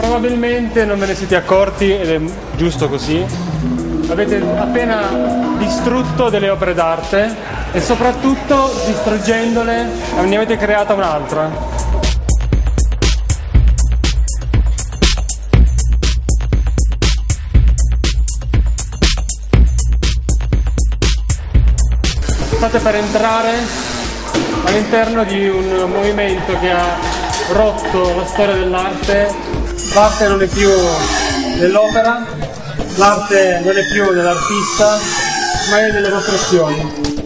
Probabilmente non ve ne siete accorti, ed è giusto così. Avete appena distrutto delle opere d'arte e soprattutto distruggendole ne avete creata un'altra. State per entrare all'interno di un movimento che ha rotto la storia dell'arte. L'arte non è più dell'opera, l'arte non è più dell'artista, ma è delle vostre azioni.